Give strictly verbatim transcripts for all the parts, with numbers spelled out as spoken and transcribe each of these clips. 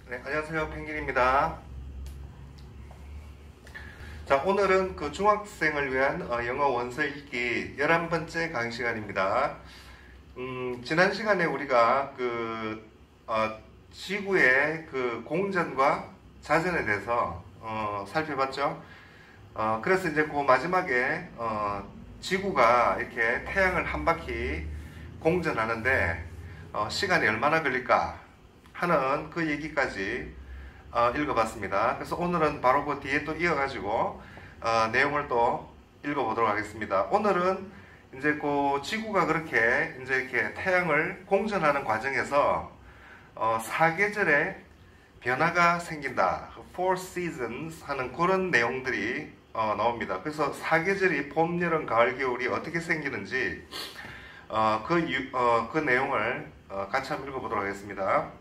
네, 안녕하세요. 펭귄입니다. 자, 오늘은 그 중학생을 위한 어, 영어 원서 읽기 열한 번째 강의 시간입니다. 음, 지난 시간에 우리가 그, 어, 지구의 그 공전과 자전에 대해서 어, 살펴봤죠. 어, 그래서 이제 그 마지막에 어, 지구가 이렇게 태양을 한 바퀴 공전하는데 어, 시간이 얼마나 걸릴까 하는 그 얘기까지 어, 읽어봤습니다. 그래서 오늘은 바로 그 뒤에 또 이어가지고 어, 내용을 또 읽어보도록 하겠습니다. 오늘은 이제 그 지구가 그렇게 이제 이렇게 태양을 공전하는 과정에서 어, 사계절의 변화가 생긴다. Four Seasons 하는 그런 내용들이 어, 나옵니다. 그래서 사계절이 봄, 여름, 가을, 겨울이 어떻게 생기는지 어, 그, 유, 어, 그 내용을 어, 같이 한번 읽어보도록 하겠습니다.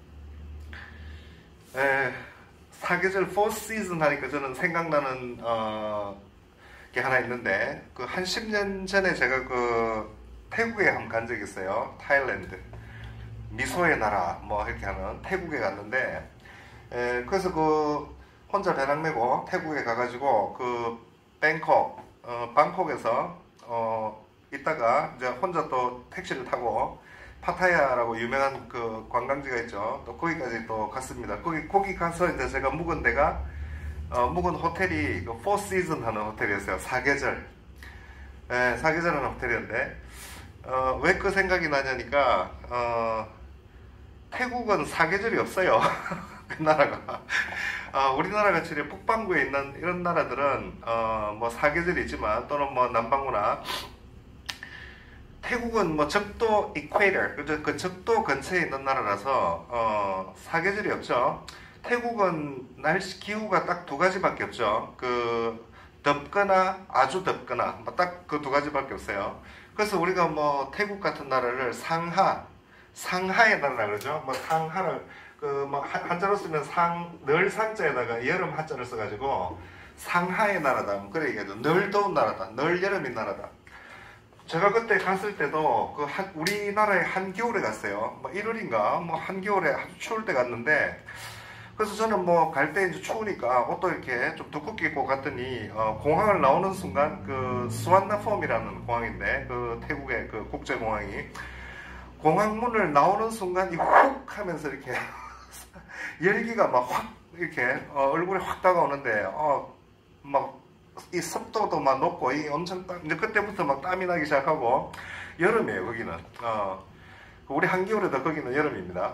에, 사계절 Four Season 하니까 저는 생각나는 어, 게 하나 있는데 그 한 십 년 전에 제가 그 태국에 한번 간 적이 있어요. 타일랜드 미소의 나라 뭐 이렇게 하는 태국에 갔는데 에, 그래서 그 혼자 배낭 메고 태국에 가가지고 그 뱅콕 어, 방콕에서 어, 있다가 이제 혼자 또 택시를 타고 파타야라고 유명한 그 관광지가 있죠. 또 거기까지 또 갔습니다. 거기 거기 가서 이제 제가 묵은 데가 어, 묵은 호텔이 그 Four Season 하는 호텔이었어요. 사계절. 예, 사계절 하는 호텔이었는데 어, 왜 그 생각이 나냐니까 어, 태국은 사계절이 없어요. 그 나라가. 어, 우리나라 같이 북반구에 있는 이런 나라들은 어, 뭐 사계절이 있지만 또는 뭐 남반구나 태국은 뭐 적도 이퀘이터, 그 적도 근처에 있는 나라라서 어, 사계절이 없죠. 태국은 날씨 기후가 딱 두 가지밖에 없죠. 그 덥거나 아주 덥거나 딱 그 두 가지밖에 없어요. 그래서 우리가 뭐 태국 같은 나라를 상하, 상하의 나라라 그러죠. 뭐 상하를 그 뭐 한자로 쓰면 상, 늘 상자에다가 여름 한자를 써가지고 상하의 나라다. 뭐 그래 얘기하죠. 늘 더운 나라다. 늘 여름인 나라다. 제가 그때 갔을 때도 그 한, 우리나라의 한겨울에 갔어요. 뭐 일월인가 뭐 한겨울에 아주 추울 때 갔는데 그래서 저는 뭐 갈 때 이제 추우니까 옷도 이렇게 좀 두껍게 입고 갔더니 어, 공항을 나오는 순간 그 스완나폼이라는 공항인데 그 태국의 그 국제공항이 공항 문을 나오는 순간 이 훅 하면서 이렇게 열기가 막 확 이렇게 어, 얼굴에 확 다가오는데 어, 막 이 습도도 막 높고 이 엄청 땀, 이제 그때부터 막 땀이 나기 시작하고 여름이에요 거기는. 어, 우리 한겨울에도 거기는 여름입니다.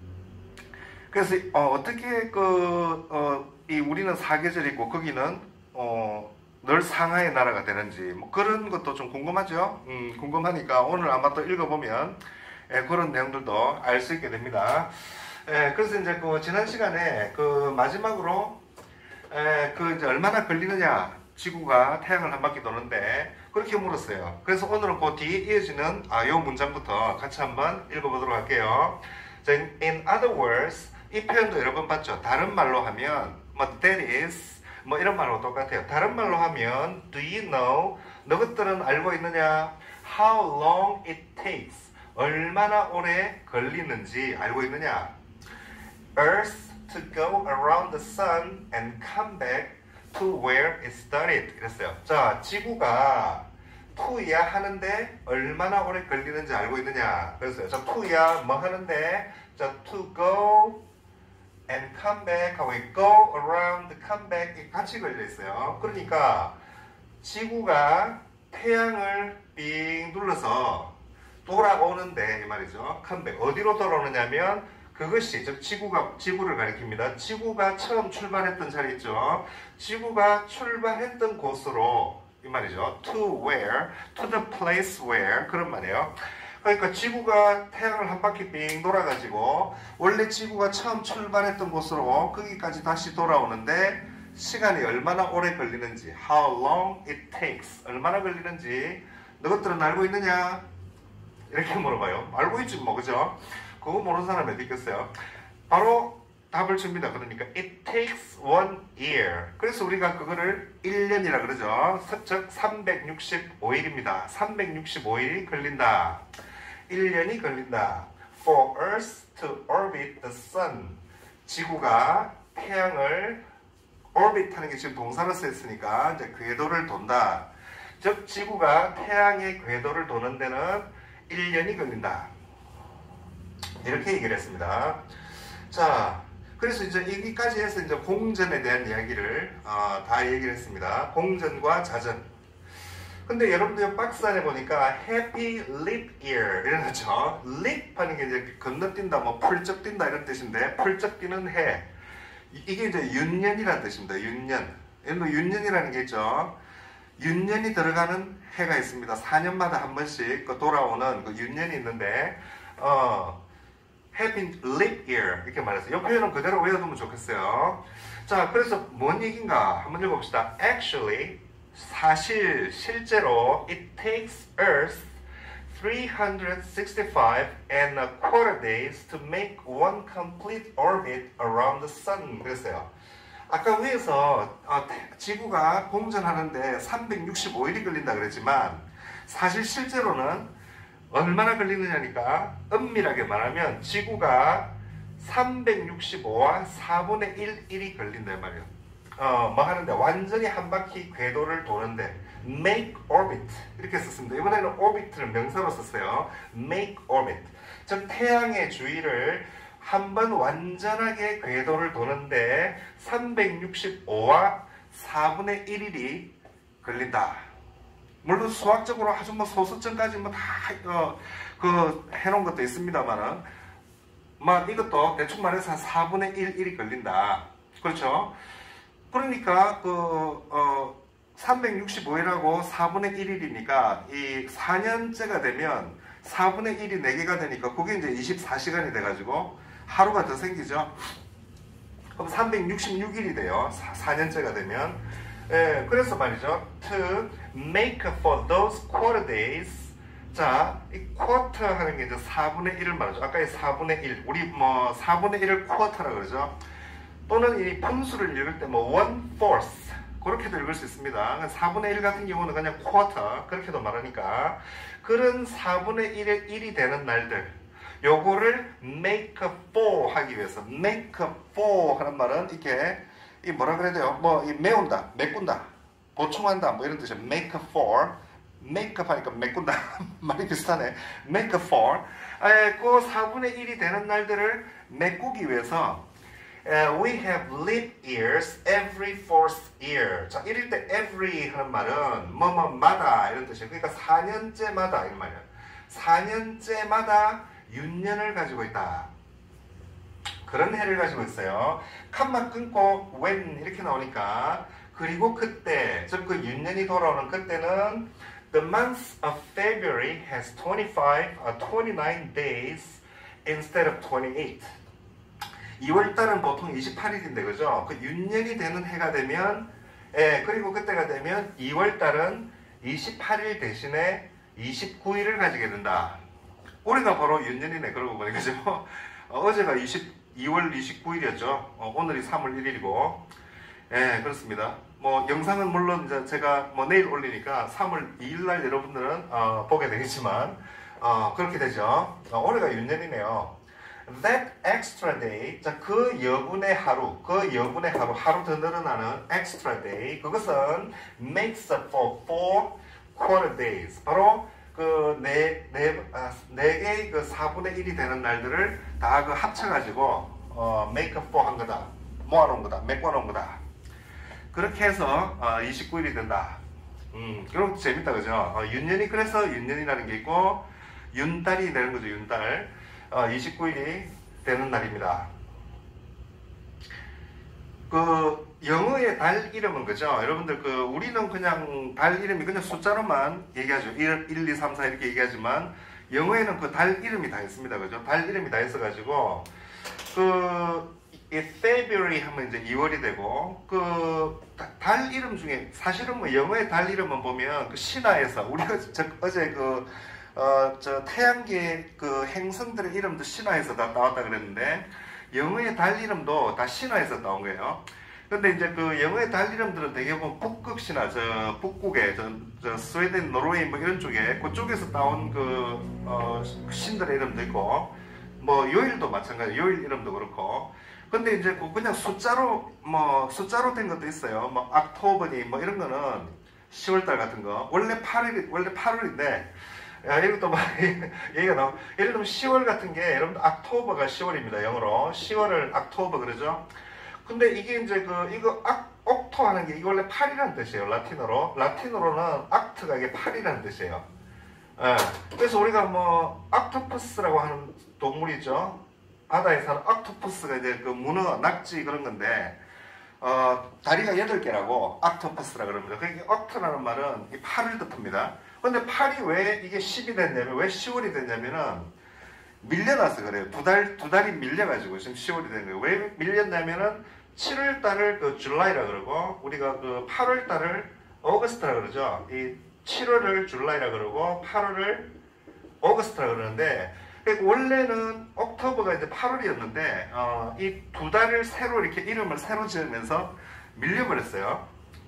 그래서 어, 떻게 그 어, 이 우리는 사계절이고 거기는 어, 늘 상하의 나라가 되는지 뭐 그런 것도 좀 궁금하죠. 음, 궁금하니까 오늘 아마 또 읽어보면 예, 그런 내용들도 알 수 있게 됩니다. 예, 그래서 이제 그 지난 시간에 그 마지막으로 에, 그 이제 얼마나 걸리느냐 지구가 태양을 한 바퀴 도는데 그렇게 물었어요. 그래서 오늘은 그 뒤에 이어지는 아, 요 문장부터 같이 한번 읽어보도록 할게요. 자, in other words 이 표현도 여러 번 봤죠. 다른 말로 하면 뭐 that is 뭐 이런 말하고 똑같아요. 다른 말로 하면 do you know 너것들은 알고 있느냐 how long it takes 얼마나 오래 걸리는지 알고 있느냐 Earth to go around the sun and come back to where it started. 그랬어요. 자, 지구가 to야 하는데 얼마나 오래 걸리는지 알고 있느냐. 그랬어요. 자, to야 뭐 하는데 자, to go and come back 하고 go around, come back 같이 걸려 있어요. 그러니까 지구가 태양을 빙 눌러서 돌아오는데 이 말이죠. come back 어디로 돌아오느냐면 그것이 즉 지구가 지구를 가리킵니다. 지구가 처음 출발했던 자리 있죠. 지구가 출발했던 곳으로 이 말이죠. To where, to the place where 그런 말이에요. 그러니까 지구가 태양을 한 바퀴 빙 돌아가지고 원래 지구가 처음 출발했던 곳으로 거기까지 다시 돌아오는데 시간이 얼마나 오래 걸리는지 How long it takes 얼마나 걸리는지 너것들은 알고 있느냐? 이렇게 물어봐요. 알고 있지 뭐 그죠? 그거 모르는 사람이 어디 있겠어요? 바로 답을 줍니다. 그러니까 it takes one year. 그래서 우리가 그거를 일 년이라 그러죠. 즉 삼백육십오 일입니다. 삼백육십오 일이 걸린다. 일 년이 걸린다. For Earth to orbit the sun. 지구가 태양을 orbit 하는 게 지금 동사로 쓰였으니까 이제 궤도를 돈다. 즉 지구가 태양의 궤도를 도는 데는 일 년이 걸린다. 이렇게 얘기를 했습니다. 자, 그래서 이제 여기까지 해서 이제 공전에 대한 이야기를 어, 다 얘기를 했습니다. 공전과 자전. 근데 여러분들 박스 안에 보니까 Happy Leap Year 이러죠. Leap 하는 게 이제 건너뛴다, 뭐 펄쩍 뛴다 이런 뜻인데, 펄쩍 뛰는 해. 이게 이제 윤년이라는 뜻입니다. 윤년. 뭐 윤년이라는 게 있죠. 윤년이 들어가는 해가 있습니다. 사 년마다 한 번씩 그 돌아오는 그 윤년이 있는데, 어, Happy Leap Year 이렇게 말했어요. 이 표현은 그대로 외워두면 좋겠어요. 자, 그래서 뭔 얘기인가 한번 읽어봅시다. Actually, 사실, 실제로 it takes Earth three hundred sixty-five and a quarter days to make one complete orbit around the sun. 그랬어요. 아까 위에서 어, 지구가 공전하는데 삼백육십오 일이 걸린다 그랬지만 사실 실제로는 얼마나 걸리느냐니까, 엄밀하게 말하면 지구가 삼백육십오와 사분의 일 일이 걸린다 말이에요. 어, 뭐 하는데, 완전히 한 바퀴 궤도를 도는데, make orbit 이렇게 썼습니다. 이번에는 orbit를 명사로 썼어요. make orbit. 즉 태양의 주위를 한 번 완전하게 궤도를 도는데 삼백육십오와 사분의 일 일이 걸린다. 물론 수학적으로 아주 뭐 소수점까지 뭐 다 어, 그 해놓은 것도 있습니다만은, 막 이것도 대충 말해서 한 사분의 일 일이 걸린다. 그렇죠? 그러니까 그 어, 삼백육십오 일하고 사분의 일 일이니까 이 사 년째가 되면 사분의 일이 네 개가 되니까 그게 이제 이십사 시간이 돼가지고 하루가 더 생기죠. 그럼 삼백육십육 일이 돼요. 사 년째가 되면. 예, 그래서 말이죠. To make for those quarter days. 자, 이 quarter 하는 게 이제 사분의 일을 말하죠. 아까 이 사분의 일. 우리 뭐 사분의 일을 quarter라고 그러죠. 또는 이 분수를 읽을 때 뭐 one fourth. 그렇게도 읽을 수 있습니다. 사분의 일 같은 경우는 그냥 quarter. 그렇게도 말하니까. 그런 사분의 일의 일이 되는 날들. 요거를 make for 하기 위해서. make for 하는 말은 이렇게 이 뭐라 그래야 돼요? 뭐, 이 메운다, 메꾼다, 보충한다, 뭐 이런 뜻이에요. make for, make 하니까 메꾼다. 말이 비슷하네. make for. 에, 그 사분의 일이 되는 날들을 메꾸기 위해서, 에, we have leap years every fourth year. 자, 이럴 때 every 하는 말은 뭐뭐마다 이런 뜻이에요. 그러니까 사 년째마다 이런 말이에요. 사 년째마다 윤년을 가지고 있다. 그런 해를 가지고 있어요. 칸만 끊고 when 이렇게 나오니까, 그리고 그때, 즉 그 윤년이 돌아오는 그때는 the month of February has twenty-five, uh, twenty-nine days instead of twenty-eight. 이월달은 보통 이십팔 일인데 그죠? 그 윤년이 되는 해가 되면, 예, 그리고 그때가 되면 이월달은 이십팔 일 대신에 이십구 일을 가지게 된다. 올해가 바로 윤년이네. 그러고 보니까 그죠? 어, 어제가 이월 이십구 일이었죠. 어, 오늘이 삼월 일 일이고, 예, 그렇습니다. 뭐 영상은 물론 이제 제가 뭐 내일 올리니까 삼월 이 일 날 여러분들은 어, 보게 되겠지만, 어, 그렇게 되죠. 어, 올해가 윤년이네요. That extra day, 자, 그 여분의 하루, 그 여분의 하루, 하루 더 늘어나는 extra day, 그것은 makes up for four quarter days. 바로 그 네, 네, 아, 네 개의 그 사분의 일이 되는 날들을 다 그 합쳐가지고, 어, make up for 한 거다. 모아놓은 거다. 메꿔놓은 거다. 그렇게 해서, 어, 이십구 일이 된다. 음, 그럼 재밌다, 그죠? 어, 윤년이, 그래서 윤년이라는 게 있고, 윤달이 되는 거죠, 윤달. 어, 이십구 일이 되는 날입니다. 그, 영어의 달 이름은 그죠? 여러분들 그 우리는 그냥 달 이름이 그냥 숫자로만 얘기하죠. 일, 이, 삼, 사 이렇게 얘기하지만 영어에는 그 달 이름이 다 있습니다. 그죠? 달 이름이 다 있어가지고 그 이 February 하면 이제 이월이 되고 그 달 이름 중에 사실은 뭐 영어의 달 이름은 보면 그 신화에서 우리가 저, 어제 그 어, 저 태양계 그 행성들의 이름도 신화에서 다 나왔다 그랬는데 영어의 달 이름도 다 신화에서 나온 거예요. 근데 이제 그 영어의 달 이름들은 대부분 북극 신화, 저 북극의 저, 저 스웨덴, 노르웨이 뭐 이런 쪽에 그쪽에서 따온 그 어, 신들의 이름도 있고, 뭐 요일도 마찬가지, 요일 이름도 그렇고, 근데 이제 그 그냥 숫자로 뭐 숫자로 된 것도 있어요. 뭐 옥토버니 뭐 이런 거는 시월달 같은 거 원래 팔 일 원래 팔월인데 야, 이것도 막 얘기가 나와. 예를 들면 시월 같은 게 여러분 옥토버가 시월입니다. 영어로 시월을 옥토버 그러죠. 근데 이게 이제 그 이거 악 옥토 하는 게 이게 원래 팔이라는 뜻이에요. 라틴어로 라틴어로는 악트가 이게 팔이라는 뜻이에요. 예. 그래서 우리가 뭐 옥토퍼스라고 하는 동물이 있죠. 바다에 사는 옥토퍼스가 이제 그 문어, 낙지 그런 건데, 어, 다리가 여덟 개라고 옥토퍼스라 그럽니다. 그러니까 옥토라는 말은 이 팔을 뜻합니다. 근데 팔이 왜 이게 십이 됐냐면, 왜 시월이 됐냐면은, 밀려나서 그래요. 두 달, 두 달이 밀려가지고 지금 시월이 된 거예요. 왜 밀렸냐면은, 칠월 달을 그 줄라이라 그러고, 우리가 그 팔월 달을 어거스트라 그러죠. 이 칠월을 줄라이라 그러고, 팔월을 어거스트라 그러는데, 원래는 옥토버가 이제 팔월이었는데 어, 이 두 달을 새로 이렇게 이름을 새로 지으면서 밀려버렸어요.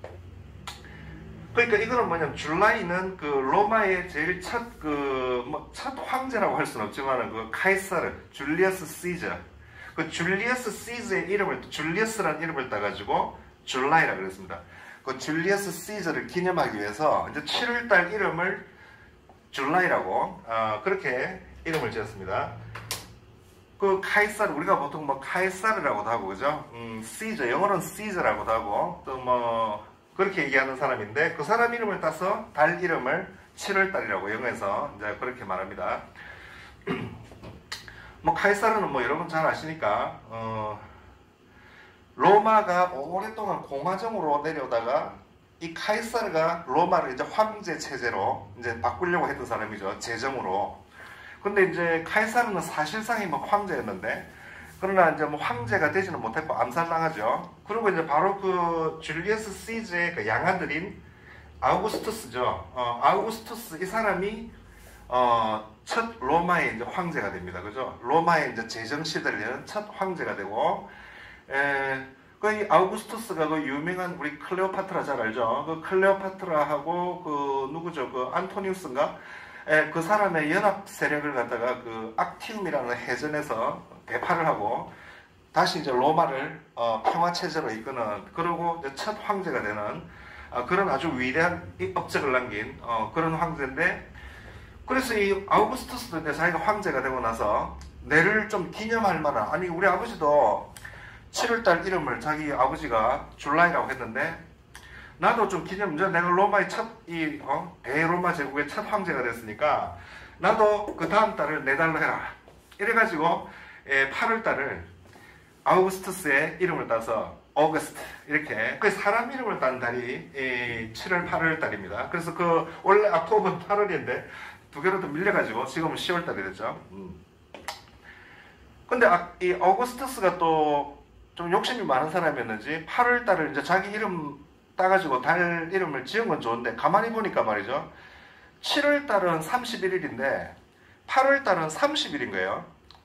그러니까 이거는 뭐냐면 줄라이는 그 로마의 제일 첫 그 뭐 첫 황제라고 할 수는 없지만 그 카이사르 줄리어스 시저 그 줄리어스 시저의 이름을 줄리어스라는 이름을 따가지고 줄라이라 그랬습니다. 그 줄리어스 시저를 기념하기 위해서 이제 칠월 달 이름을 줄라이라고 어, 그렇게 이름을 지었습니다. 그 카이사르 우리가 보통 뭐 카이사르라고도 하고 그죠? 음, 시저 영어로는 시저라고도 하고 또 뭐 그렇게 얘기하는 사람인데 그 사람 이름을 따서 달 이름을 칠월 달이라고 영어에서 이제 그렇게 말합니다. 뭐 카이사르는 뭐 여러분 잘 아시니까 어, 로마가 오랫동안 공화정으로 내려오다가 이 카이사르가 로마를 이제 황제 체제로 이제 바꾸려고 했던 사람이죠. 제정으로. 근데 이제 카이사르는 사실상이 뭐 황제였는데 그러나 이제 뭐 황제가 되지는 못했고 암살당하죠. 그리고 이제 바로 그 줄리어스 시저의 그 양아들인 아우구스투스죠. 어, 아우구스투스 이 사람이 어, 첫 로마의 이제 황제가 됩니다. 그죠? 로마의 이제 제정 시대를 여는 첫 황제가 되고 에, 그 이 아우구스투스가 그 유명한 우리 클레오파트라 잘 알죠? 그 클레오파트라하고 그 누구죠? 그 안토니우스인가? 에, 그 사람의 연합 세력을 갖다가 그 악티움이라는 해전에서 대파를 하고 다시 이제 로마를 어, 평화 체제로 이끄는 그리고 이제 첫 황제가 되는 어, 그런 아주 위대한 업적을 남긴 어, 그런 황제인데 그래서 이 아우구스투스도 이제 자기가 황제가 되고 나서 내를 좀 기념할 만한 아니 우리 아버지도 칠월달 이름을 자기 아버지가 줄라이라고 했는데 나도 좀 기념, 내가 로마의 첫, 이, 어, 대로마 제국의 첫 황제가 됐으니까, 나도 그 다음 달을 내 달로 해라. 이래가지고, 예, 팔월 달을 아우구스투스의 이름을 따서, 어거스트. 이렇게. 그 사람 이름을 딴 달이, 이, 칠월, 팔월 달입니다. 그래서 그, 원래 옥토버는 팔월인데, 두 개로 더 밀려가지고, 지금은 시월 달이 됐죠. 음. 근데, 아, 이 어거스투스가 또, 좀 욕심이 많은 사람이었는지, 팔월 달을 이제 자기 이름, 따가지고 달 이름을 지은 건 좋은데 가만히 보니까 말이죠. 칠월 달은 삼십일 일인데 팔월 달은 삼십 일인 거예요.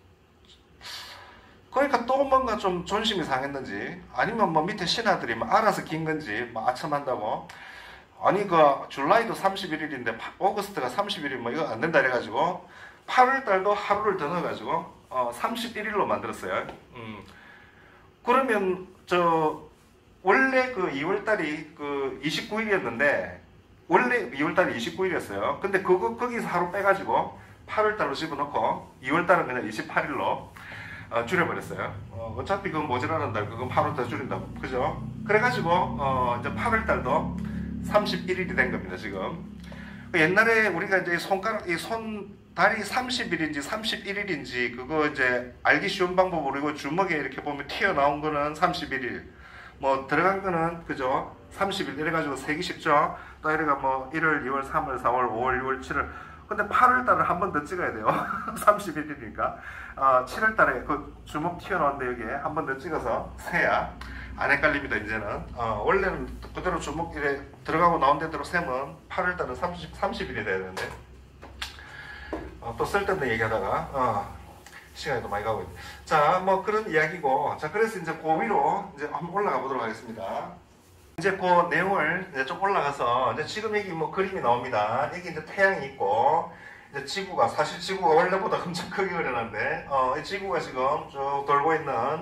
그러니까 또 뭔가 좀 존심이 상했는지 아니면 뭐 밑에 신하들이 뭐 알아서 긴 건지 뭐 아첨한다고 아니 그 줄라이도 삼십일 일인데 오거스트가 삼십일 일 뭐 이거 안 된다 이래가지고 팔월 달도 하루를 더 넣어가지고 어, 삼십일 일로 만들었어요. 음. 그러면 저 원래 그 이월 달이 그 이십구 일이었는데 원래 이월 달이 이십구 일이었어요. 근데 그거 거기서 하루 빼가지고 팔월 달로 집어넣고 이월 달은 그냥 이십팔 일로 어, 줄여버렸어요. 어, 어차피 그건 모자라는 달 그건 하루 더 줄인다고 그죠? 그래가지고 어, 이제 팔월 달도 삼십일 일이 된 겁니다 지금. 옛날에 우리가 이제 손가락 이 손 달이 삼십 일인지 삼십일 일인지 그거 이제 알기 쉬운 방법으로 이거 주먹에 이렇게 보면 튀어나온 거는 삼십일 일. 뭐 들어간 거는 그죠? 삼십 일 이래가지고 세기 쉽죠? 또 이래가 뭐 일월, 이월, 삼월, 사월, 오월, 유월, 칠월 근데 팔월 달을 한 번 더 찍어야 돼요. 삼십일 일이니까 어, 칠월 달에 그 주먹 튀어나온데 여기에 한 번 더 찍어서 세야 안 헷갈립니다 이제는. 어, 원래는 그대로 주먹 이래 들어가고 나온 데대로 세면 팔월 달은 삼십, 삼십 일이 돼야 되는데 어, 또 쓸데없는 얘기하다가 어, 시간이 또 많이 가고 있네. 자, 뭐 그런 이야기고, 자 그래서 이제 그 위로 이제 한번 올라가 보도록 하겠습니다. 이제 그 내용을 이제 좀 올라가서 이제 지금 여기 뭐 그림이 나옵니다. 여기 이제 태양이 있고, 이제 지구가 사실 지구가 원래보다 엄청 크게 그려놨는데, 어, 이 지구가 지금 쭉 돌고 있는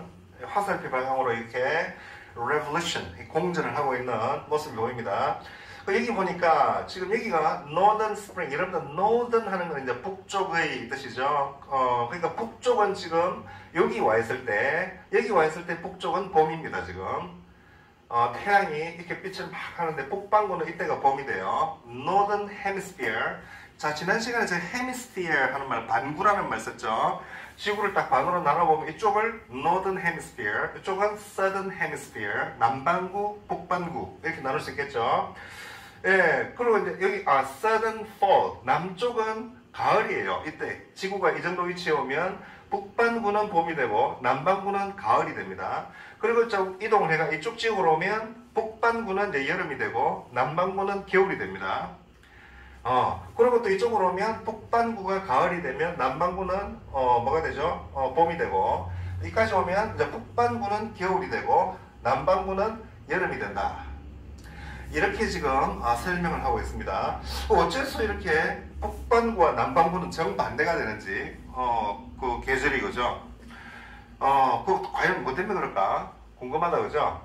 화살표 방향으로 이렇게 revolution, 공전을 하고 있는 모습이 보입니다. 여기 보니까 지금 여기가 northern spring, 여러분들 northern 하는 건 이제 북쪽의 뜻이죠. 어, 그러니까 북쪽은 지금 여기 와 있을 때, 여기 와 있을 때 북쪽은 봄입니다, 지금. 어, 태양이 이렇게 빛을 막 하는데 북반구는 이때가 봄이 돼요. northern hemisphere. 자, 지난 시간에 제가 hemisphere 하는 말, 반구라는 말 썼죠. 지구를 딱 반으로 나눠보면 이쪽을 northern hemisphere, 이쪽은 southern hemisphere, 남반구, 북반구 이렇게 나눌 수 있겠죠. 예, 그리고 이제 여기 아 southern fall, 남쪽은 가을이에요. 이때 지구가 이 정도 위치에 오면 북반구는 봄이 되고 남반구는 가을이 됩니다. 그리고 좀 이동을 해가 이쪽 지역으로 오면 북반구는 이제 여름이 되고 남반구는 겨울이 됩니다. 어, 그리고 또 이쪽으로 오면 북반구가 가을이 되면 남반구는 어, 뭐가 되죠? 어, 봄이 되고 여기까지 오면 이제 북반구는 겨울이 되고 남반구는 여름이 된다. 이렇게 지금 아, 설명을 하고 있습니다. 어째서 이렇게 북반구와 남반구는 정반대가 되는지 어, 그 계절이 그죠? 어, 그 과연 뭐 때문에 그럴까? 궁금하다 그죠?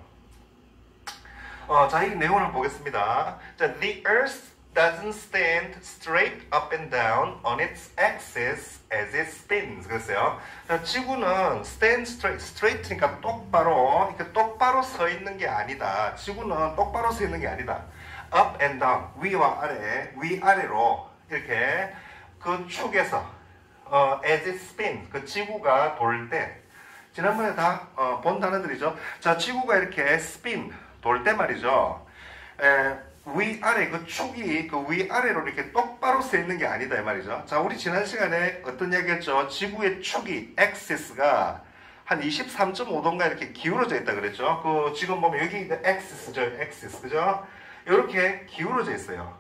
어, 자, 이 내용을 한번 보겠습니다. 자, the earth doesn't stand straight up and down on its axis as it spins. 그랬어요. 자, 지구는 stand straight, straight니까 똑바로, 이렇게 똑바로 서 있는 게 아니다. 지구는 똑바로 서 있는 게 아니다. up and down, 위와 아래, 위아래로 이렇게 그 축에서 어, as it spins, 그 지구가 돌 때, 지난번에 다 어, 본 단어들이죠. 자, 지구가 이렇게 spin, 돌 때 말이죠. 에, 위아래 그 축이 그 위아래로 이렇게 똑바로 서 있는 게 아니다 이 말이죠. 자, 우리 지난 시간에 어떤 얘기했죠? 지구의 축이 axis가 한 이십삼 점 오 도인가 이렇게 기울어져 있다 그랬죠. 그 지금 보면 여기 axis죠, axis 그죠? 이렇게 기울어져 있어요.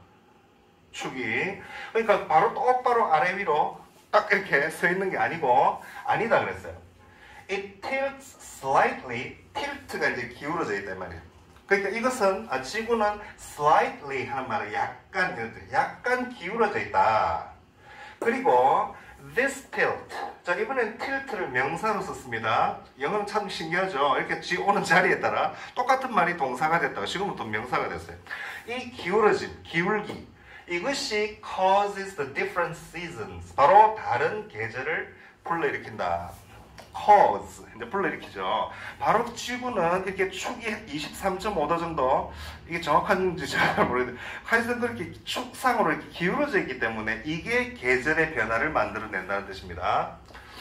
축이. 그러니까 바로 똑바로 아래 위로 딱 이렇게 서 있는 게 아니고 아니다 그랬어요. It tilts slightly. tilt가 이제 기울어져 있다 이 말이에요. 그러니까 이것은 아, 지구는 slightly 하는 말은 약간 약간 기울어져 있다. 그리고 this tilt. 자, 이번엔 tilt를 명사로 썼습니다. 영어는 참 신기하죠. 이렇게 지 오는 자리에 따라 똑같은 말이 동사가 됐다가 지금은 또 명사가 됐어요. 이 기울어짐, 기울기 이것이 causes the different seasons. 바로 다른 계절을 불러일으킨다. cause, 이제 불러일으키죠. 바로 지구는 이렇게 축이 이십삼 점 오 도 정도, 이게 정확한지 잘 모르겠는데, 하여튼 그렇게 축상으로 이렇게 기울어져 있기 때문에 이게 계절의 변화를 만들어낸다는 뜻입니다.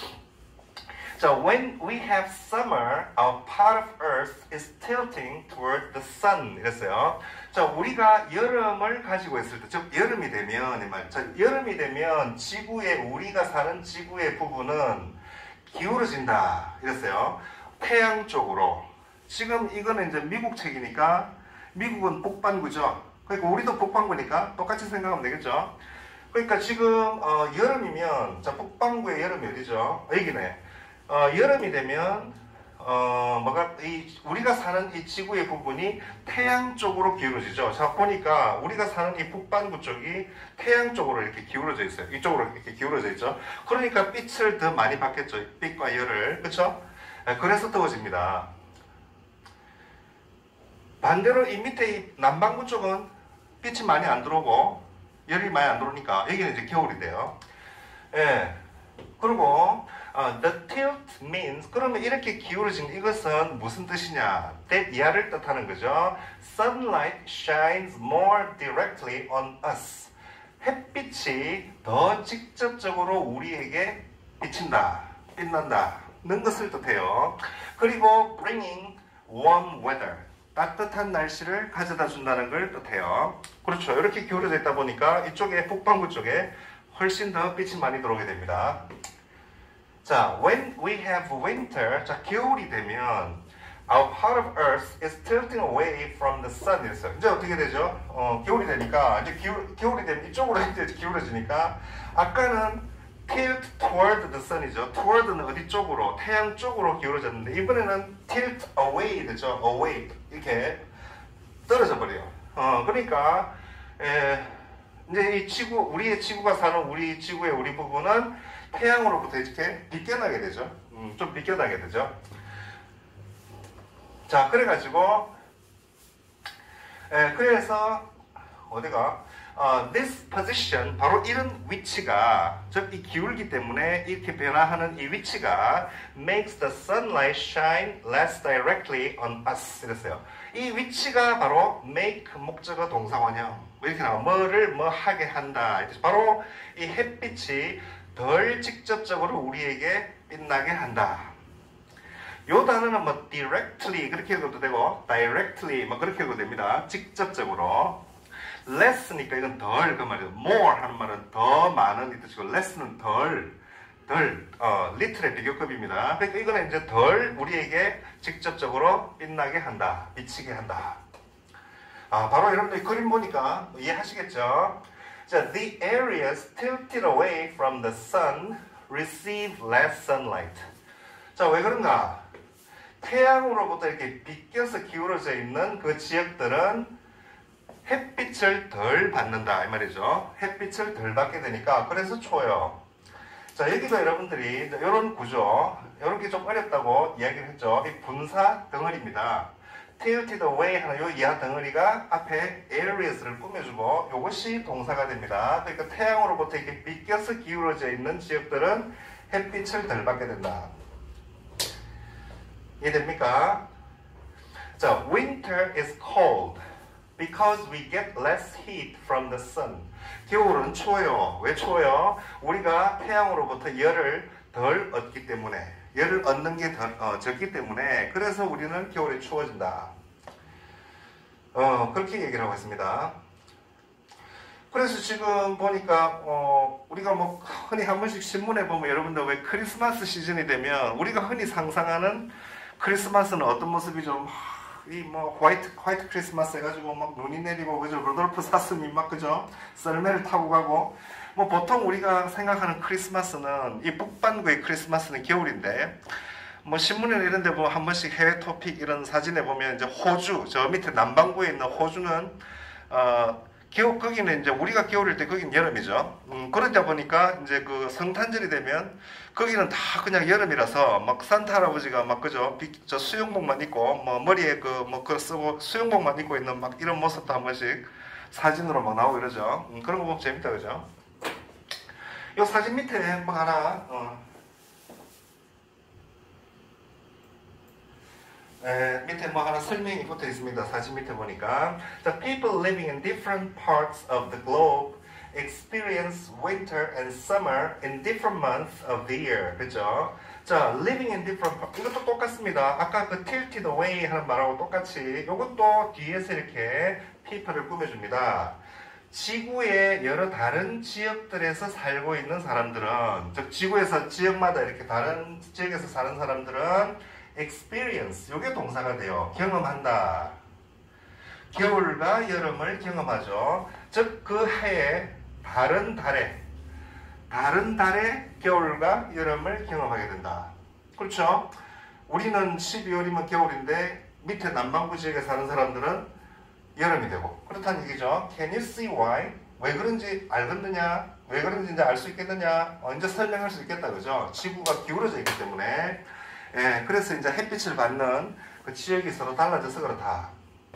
자, when we have summer, our part of earth is tilting toward the sun. 이랬어요. 자, 우리가 여름을 가지고 있을 때, 즉, 여름이 되면, 이 말, 자, 여름이 되면 지구의, 우리가 사는 지구의 부분은 기울어진다 이랬어요. 태양 쪽으로. 지금 이거는 이제 미국 책이니까 미국은 북반구죠. 그러니까 우리도 북반구니까 똑같이 생각하면 되겠죠. 그러니까 지금 어, 여름이면 자 북반구의 여름이 어디죠? 여기네. 어, 여름이 되면 어, 뭐가 이 우리가 사는 이 지구의 부분이 태양 쪽으로 기울어지죠. 자 보니까 우리가 사는 이 북반구 쪽이 태양 쪽으로 이렇게 기울어져 있어요. 이쪽으로 이렇게 기울어져 있죠. 그러니까 빛을 더 많이 받겠죠. 빛과 열을, 그렇죠? 그래서 더워집니다. 반대로 이 밑에 이 남반구 쪽은 빛이 많이 안 들어오고 열이 많이 안 들어오니까 여기는 이제 겨울이 돼요. 예. 그리고 Uh, the tilt means, 그러면 이렇게 기울어진 이것은 무슨 뜻이냐? that 이하를 뜻하는 거죠. Sunlight shines more directly on us. 햇빛이 더 직접적으로 우리에게 비친다, 빛난다 는 것을 뜻해요. 그리고 bringing warm weather, 따뜻한 날씨를 가져다 준다는 걸 뜻해요. 그렇죠. 이렇게 기울어져 있다 보니까 이쪽에 북반구 쪽에 훨씬 더 빛이 많이 들어오게 됩니다. 자, when we have winter, 자, 겨울이 되면 our part of earth is tilting away from the sun. 이랬어요. 이제 어떻게 되죠? 어, 겨울이 되니까, 이제 기울, 겨울이 되면 이쪽으로 이제 기울어지니까, 아까는 tilt toward the sun이죠. toward는 어디 쪽으로? 태양 쪽으로 기울어졌는데, 이번에는 tilt away 되죠. away. 이렇게 떨어져 버려요. 어, 그러니까, 에, 이제 이 지구, 우리의 지구가 사는 우리 지구의 우리 부분은 태양으로부터 이렇게 비껴나게 되죠. 음, 좀 비껴나게 되죠. 자, 그래가지고, 예, 그래서, 어디가, 어, this position, 바로 이런 위치가, 즉, 이 기울기 때문에 이렇게 변화하는 이 위치가 makes the sunlight shine less directly on us. 이랬어요. 이 위치가 바로 make 목적어 동사 원형. 이렇게 나와. 뭐를 뭐 하게 한다. 바로 이 햇빛이 덜 직접적으로 우리에게 빛나게 한다. 요 단어는 뭐 directly 그렇게 읽어도 되고 directly 뭐 그렇게 읽어도 됩니다. 직접적으로. less니까 이건 덜 그 말이에요. more 하는 말은 더 많은 이 뜻이고 less는 덜, 덜, 어, little의 비교급입니다. 그러니까 이거는 이제 덜 우리에게 직접적으로 빛나게 한다. 비치게 한다. 아, 바로 여러분들 그림 보니까 이해하시겠죠? 자, the areas tilted away from the sun receive less sunlight. 자, 왜 그런가? 태양으로부터 이렇게 비껴서 기울어져 있는 그 지역들은 햇빛을 덜 받는다 이 말이죠. 햇빛을 덜 받게 되니까 그래서 추워요. 자, 여기도 여러분들이 이런 구조, 이런 게 좀 어렵다고 이야기를 했죠. 이 분사 덩어리입니다. tilted away 하는 요 이하 덩어리가 앞에 areas를 꾸며주고 이것이 동사가 됩니다. 그러니까 태양으로부터 이렇게 비껴서 기울어져 있는 지역들은 햇빛을 덜 받게 된다. 이해됩니까? 자, winter is cold because we get less heat from the sun. 겨울은 추워요. 왜 추워요? 우리가 태양으로부터 열을 덜 얻기 때문에, 열을 얻는 게 덜, 어, 적기 때문에, 그래서 우리는 겨울에 추워진다. 어, 그렇게 얘기를 하고 있습니다. 그래서 지금 보니까 어, 우리가 뭐 흔히 한 번씩 신문에 보면 여러분들 왜 크리스마스 시즌이 되면 우리가 흔히 상상하는 크리스마스는 어떤 모습이죠? 이 뭐 화이트 화이트 크리스마스 해가지고 막 눈이 내리고 그죠? 루돌프 사슴이 막 그죠? 썰매를 타고 가고 뭐 보통 우리가 생각하는 크리스마스는 이 북반구의 크리스마스는 겨울인데 뭐 신문이나 이런 데 보면 한 번씩 해외 토픽 이런 사진에 보면 이제 호주 저 밑에 남반구에 있는 호주는 어 겨울 거기는 이제 우리가 겨울일 때 거긴 여름이죠. 음, 그러다 보니까 이제 그 성탄절이 되면 거기는 다 그냥 여름이라서 막 산타 할아버지가 막 그죠 비, 저 수영복만 입고 뭐 머리에 그 뭐 그 쓰고 수영복만 입고 있는 막 이런 모습도 한 번씩 사진으로 막 나오고 이러죠. 음, 그런 거 보면 재밌다 그죠? 이 사진 밑에 뭐 하나 어. 에, 밑에 뭐 하나 설명이 붙어 있습니다. 사진 밑에 보니까 The people living in different parts of the globe experience winter and summer in different months of the year. 그죠? 자, living in different parts 이것도 똑같습니다. 아까 그 tilted away 하는 말하고 똑같이 이것도 뒤에서 이렇게 people을 꾸며줍니다. 지구의 여러 다른 지역들에서 살고 있는 사람들은 즉 지구에서 지역마다 이렇게 다른 지역에서 사는 사람들은 experience, 요게 동사가 돼요. 경험한다. 겨울과 여름을 경험하죠. 즉, 그 해에 다른 달에, 다른 달에 겨울과 여름을 경험하게 된다. 그렇죠? 우리는 십이월이면 겨울인데 밑에 남반구 지역에 사는 사람들은 여름이 되고 그렇다는 얘기죠. Can you see why? 왜 그런지 알겠느냐? 왜 그런지 이제 알 수 있겠느냐? 어, 이제 설명할 수 있겠다. 그죠? 지구가 기울어져 있기 때문에 예, 그래서 이제 햇빛을 받는 그 지역이 서로 달라져서 그렇다.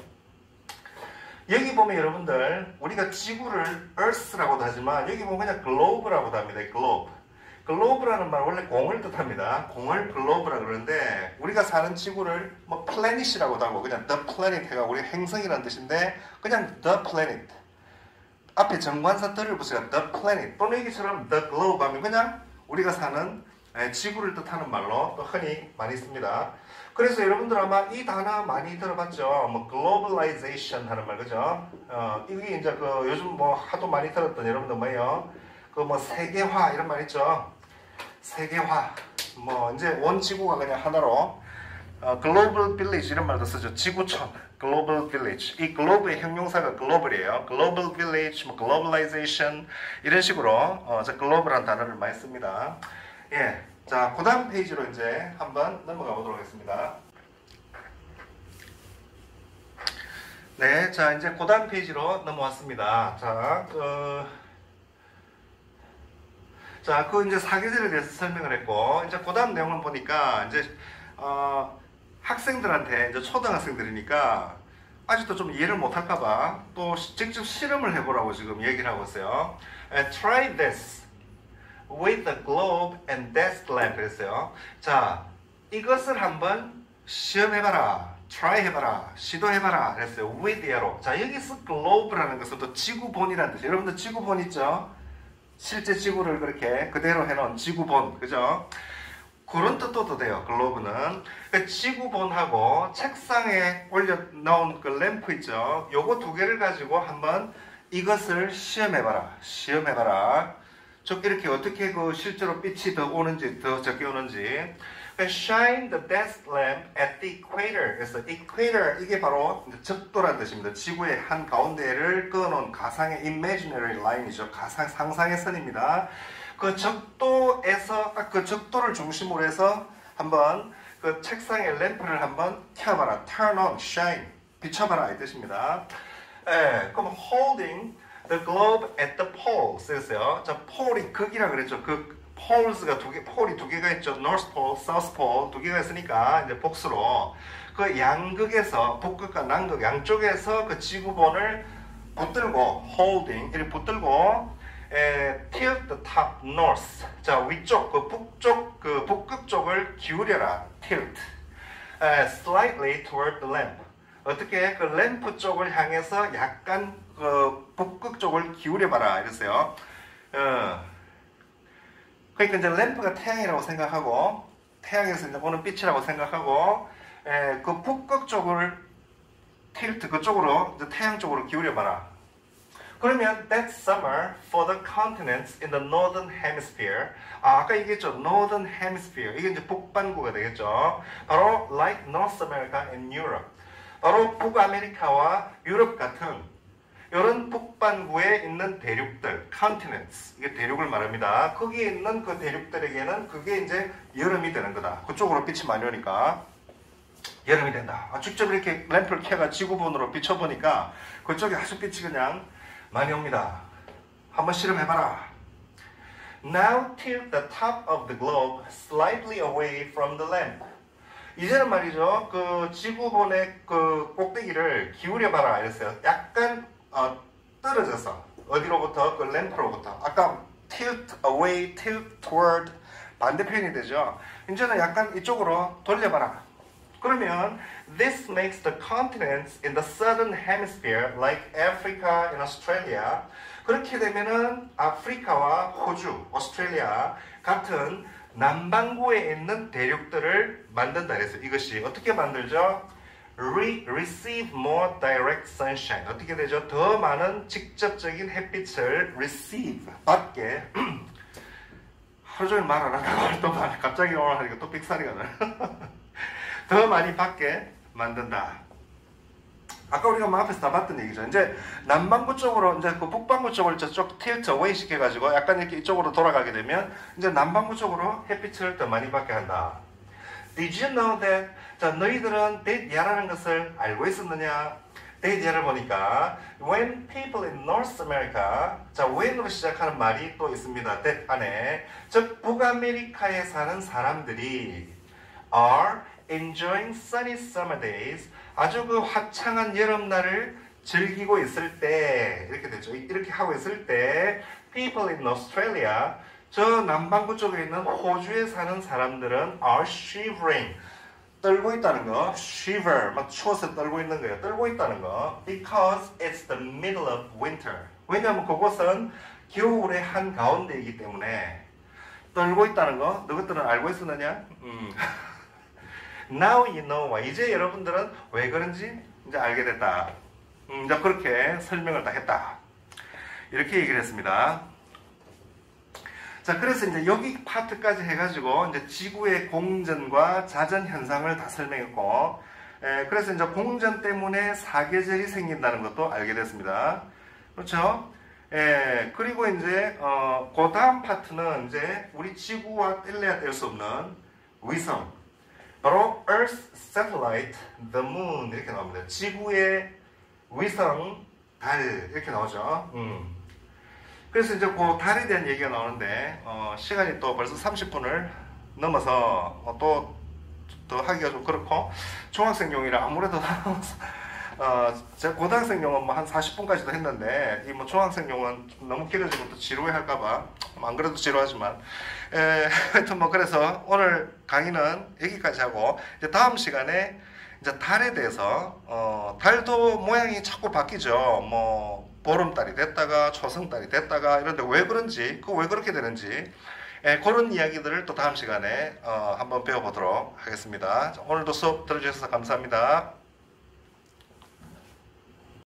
여기 보면 여러분들 우리가 지구를 Earth라고도 하지만 여기 보면 그냥 Globe라고도 합니다. Globe. Globe라는 말 원래 공을 뜻합니다. 공을 Globe라고 그러는데 우리가 사는 지구를 뭐 Planet이라고도 하고 그냥 The Planet 해가 우리 행성이라는 뜻인데 그냥 The Planet. 앞에 정관사 더를 붙여서 The Planet 또는 여기처럼 The Globe 하면 그냥 우리가 사는 지구를 뜻하는 말로 또 흔히 많이 씁니다. 그래서 여러분들 아마 이 단어 많이 들어봤죠. 뭐 globalization 하는 말 그죠? 어, 이게 이제 그 요즘 뭐 하도 많이 들었던 여러분들 뭐예요? 그 뭐 세계화 이런 말 있죠. 세계화. 뭐 이제 원 지구가 그냥 하나로 어, global village 이런 말도 쓰죠. 지구촌. global village. 이 globe의 형용사가 global이에요. global village, 뭐 globalization 이런 식으로 어, 저 global한 단어를 많이 씁니다. 예, 자, 그 다음 페이지로 이제 한번 넘어가 보도록 하겠습니다. 네, 자, 이제 그 다음 페이지로 넘어왔습니다. 자, 그, 자, 그 이제 사계절에 대해서 설명을 했고, 이제 그 다음 내용을 보니까, 이제, 어, 학생 학생들한테 이제 초등학생들이니까 아직도 좀 이해를 못할까봐 또 직접 실험을 해보라고 지금 얘기를 하고 있어요. Try this with the globe and desk lamp 그랬어요. 자, 이것을 한번 시험해봐라. try 해봐라. 시도해봐라. 그랬어요. with arrow. 자, 여기서 globe라는 것은 또 지구본이라는 뜻이에요. 여러분들 지구본 있죠? 실제 지구를 그렇게 그대로 해놓은 지구본. 그죠? 그런 뜻도 돼요. 글로브는. 그 지구본하고 책상에 올려 놓은 그 램프 있죠? 요거 두 개를 가지고 한번 이것을 시험해봐라. 시험해봐라. 즉 이렇게 어떻게 그 실제로 빛이 더 오는지 더 적게 오는지. Shine the desk lamp at the equator. 그래서 equator 이게 바로 적도란 뜻입니다. 지구의 한 가운데를 그어놓은 가상의 imaginary line이죠. 가상 상상의 선입니다. 그 적도에서 딱 그 적도를 중심으로 해서 한번 그 책상에 램프를 한번 켜봐라. Turn on, shine. 비춰봐라 이 뜻입니다. 예, 그럼 holding the globe at the poles 그랬어요. 자, 폴이 극이라 그랬죠. 극. 폴스가 두 개, 폴이 두 개가 있죠. North Pole, South Pole 두 개가 있으니까 이제 복수로 그 양극에서 북극과 남극 양쪽에서 그 지구본을 붙들고 holding 이렇게 붙들고 에, tilt the top north. 자, 위쪽 그 북쪽 그 북극 쪽을 기울여라. tilt. 에, slightly toward the lamp. 어떻게 그 램프 쪽을 향해서 약간 그 북극 쪽을 기울여봐라 이랬어요. 어. 그러니까 이제 램프가 태양이라고 생각하고 태양에서 이제 오는 빛이라고 생각하고 에, 그 북극 쪽을 틸트 그쪽으로 이제 태양 쪽으로 기울여봐라. 그러면 that summer for the continents in the northern hemisphere 아, 아까 얘기했죠. northern hemisphere 이게 이제 북반구가 되겠죠. 바로 like North America and Europe 바로 북아메리카와 유럽 같은 이런 북반구에 있는 대륙들, continents, 이게 대륙을 말합니다. 거기에 있는 그 대륙들에게는 그게 이제 여름이 되는 거다. 그쪽으로 빛이 많이 오니까 여름이 된다. 아, 직접 이렇게 램프를 켜가 지구본으로 비춰보니까 그쪽에 아주 빛이 그냥 많이 옵니다. 한번 실험해봐라. Now tilt the top of the globe slightly away from the lamp. 이제는 말이죠. 그 지구본의 그 꼭대기를 기울여봐라 이랬어요. 약간 어, 떨어져서 어디로부터? 그 램프로부터. 아까 tilt away, tilt toward 반대편이 되죠. 이제는 약간 이쪽으로 돌려봐라. 그러면 this makes the continents in the southern hemisphere like Africa and Australia. 그렇게 되면은 아프리카와 호주, 오스트레일리아 같은 남반구에 있는 대륙들을 만든다 그랬어요. 이것이 어떻게 만들죠? Re receive more direct sunshine. 어떻게 되죠? 더 많은 직접적인 햇빛을 receive, 받게. 하루 종일 말 안 하다가 또 갑자기 오늘 하니까 또 삑사리가 나요. 더 많이 받게 만든다. 아까 우리가 뭐 앞에서 다 봤던 얘기죠. 이제 남반구 쪽으로 이제 그 북반구 쪽을 저쪽 tilt away 시켜가지고 약간 이렇게 이쪽으로 돌아가게 되면 이제 남반구 쪽으로 햇빛을 더 많이 받게 한다. Did you know that? 자, 너희들은 that 야라는 것을 알고 있었느냐? that 야를 보니까 when people in North America 자, when으로 시작하는 말이 또 있습니다. that 안에 즉 북아메리카에 사는 사람들이 are enjoying sunny summer days 아주 그 화창한 여름날을 즐기고 있을 때 이렇게 되죠. 이렇게 하고 있을 때 people in Australia 저 남반구 쪽에 있는 호주에 사는 사람들은 are shivering 떨고 있다는 거 shiver 막 추워서 떨고 있는 거예요. 떨고 있다는 거 because it's the middle of winter 왜냐하면 그곳은 겨울의 한 가운데이기 때문에 떨고 있다는 거 너희들은 알고 있었느냐? 음. Now you know why. 이제 여러분들은 왜 그런지 이제 알게 됐다. 음, 이제 그렇게 설명을 다 했다. 이렇게 얘기를 했습니다. 자, 그래서 이제 여기 파트까지 해가지고 이제 지구의 공전과 자전 현상을 다 설명했고, 에, 그래서 이제 공전 때문에 사계절이 생긴다는 것도 알게 됐습니다. 그렇죠? 에, 그리고 이제 어, 그 다음 파트는 이제 우리 지구와 뗄래야 뗄 수 없는 위성, 바로 Earth Satellite, The Moon 이렇게 나옵니다. 지구의 위성, 달 이렇게 나오죠. 음. 그래서 이제 그 달에 대한 얘기가 나오는데 어, 시간이 또 벌써 삼십 분을 넘어서 어, 또 더 하기가 좀 그렇고 중학생용이라 아무래도 어, 제가 고등학생용은 뭐 한 사십 분까지도 했는데 이 뭐 중학생용은 좀 너무 길어지면 또 지루해 할까봐 안 그래도 지루하지만 에, 하여튼 뭐 그래서 오늘 강의는 여기까지 하고 이제 다음 시간에 이제 달에 대해서 어, 달도 모양이 자꾸 바뀌죠. 뭐 보름달이 됐다가 초승달이 됐다가 이런데 왜 그런지 그 왜 그렇게 되는지 에, 그런 이야기들을 또 다음 시간에 어, 한번 배워보도록 하겠습니다. 오늘도 수업 들어주셔서 감사합니다.